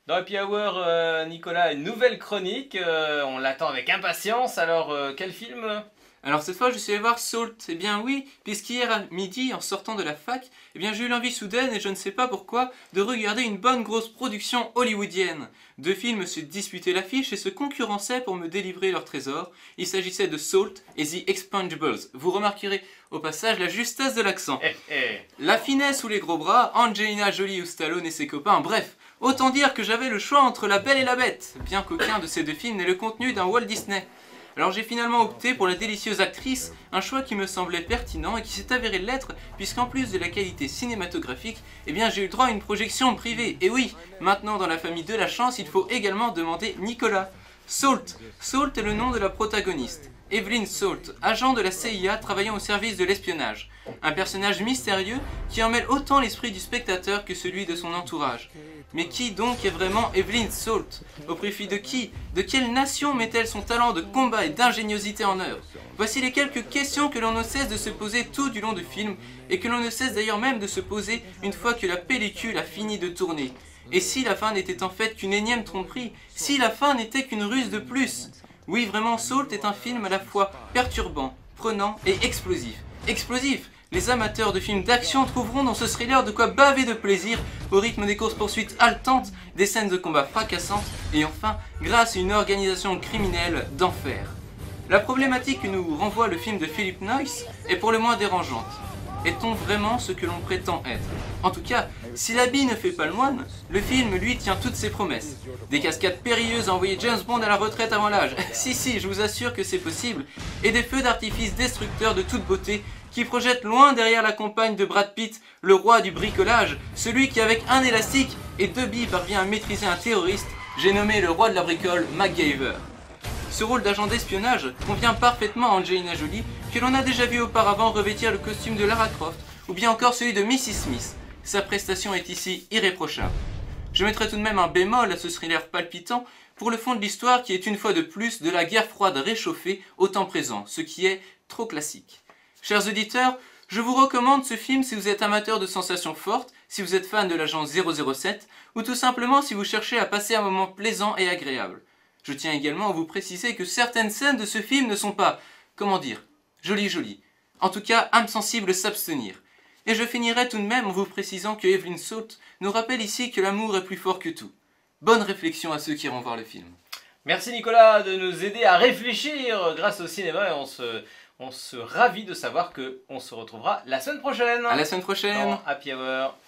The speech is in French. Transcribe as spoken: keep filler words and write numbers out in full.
Dans Happy Hour, euh, Nicolas, une nouvelle chronique, euh, on l'attend avec impatience, alors euh, quel film? Alors cette fois je suis allé voir Salt, eh bien oui, puisqu'hier à midi en sortant de la fac, eh bien j'ai eu l'envie soudaine et je ne sais pas pourquoi de regarder une bonne grosse production hollywoodienne. Deux films se disputaient l'affiche et se concurrençaient pour me délivrer leur trésor. Il s'agissait de Salt et The Expendables. Vous remarquerez au passage la justesse de l'accent. Eh, eh. La finesse ou les gros bras, Angelina Jolie ou Stallone et ses copains, bref, autant dire que j'avais le choix entre La Belle et la Bête, bien qu'aucun de ces deux films n'ait le contenu d'un Walt Disney. Alors j'ai finalement opté pour la délicieuse actrice, un choix qui me semblait pertinent et qui s'est avéré l'être, puisqu'en plus de la qualité cinématographique, eh bien j'ai eu droit à une projection privée. Et oui, maintenant dans la famille de la chance, il faut également demander Nicolas. Salt. Salt est le nom de la protagoniste. Evelyn Salt, agent de la C I A travaillant au service de l'espionnage. Un personnage mystérieux qui emmêle autant l'esprit du spectateur que celui de son entourage. Mais qui donc est vraiment Evelyn Salt? Au profit de qui? De quelle nation met-elle son talent de combat et d'ingéniosité en œuvre? Voici les quelques questions que l'on ne cesse de se poser tout du long du film, et que l'on ne cesse d'ailleurs même de se poser une fois que la pellicule a fini de tourner. Et si la fin n'était en fait qu'une énième tromperie? Si la fin n'était qu'une ruse de plus? Oui, vraiment, Salt est un film à la fois perturbant, prenant et explosif. Explosif! Les amateurs de films d'action trouveront dans ce thriller de quoi baver de plaisir au rythme des courses-poursuites haletantes, des scènes de combat fracassantes et enfin, grâce à une organisation criminelle d'enfer. La problématique que nous renvoie le film de Philip Noyce est pour le moins dérangeante. Est-on vraiment ce que l'on prétend être? En tout cas, si l'habit ne fait pas le moine, le film lui tient toutes ses promesses. Des cascades périlleuses à envoyer James Bond à la retraite avant l'âge, si si, je vous assure que c'est possible, et des feux d'artifice destructeurs de toute beauté qui projettent loin derrière la compagne de Brad Pitt, le roi du bricolage, celui qui avec un élastique et deux billes parvient à maîtriser un terroriste, j'ai nommé le roi de la bricole, MacGyver. Ce rôle d'agent d'espionnage convient parfaitement à Angelina Jolie, que l'on a déjà vu auparavant revêtir le costume de Lara Croft, ou bien encore celui de Missus Smith. Sa prestation est ici irréprochable. Je mettrai tout de même un bémol à ce thriller palpitant pour le fond de l'histoire qui est une fois de plus de la guerre froide réchauffée au temps présent, ce qui est trop classique. Chers auditeurs, je vous recommande ce film si vous êtes amateur de sensations fortes, si vous êtes fan de l'agent zéro zéro sept, ou tout simplement si vous cherchez à passer un moment plaisant et agréable. Je tiens également à vous préciser que certaines scènes de ce film ne sont pas, comment dire, jolies jolies. En tout cas, âme sensible s'abstenir. Et je finirai tout de même en vous précisant que Evelyn Salt nous rappelle ici que l'amour est plus fort que tout. Bonne réflexion à ceux qui iront voir le film. Merci Nicolas de nous aider à réfléchir grâce au cinéma et on se, on se ravit de savoir qu'on se retrouvera la semaine prochaine. À la semaine prochaine. Dans Happy Hour.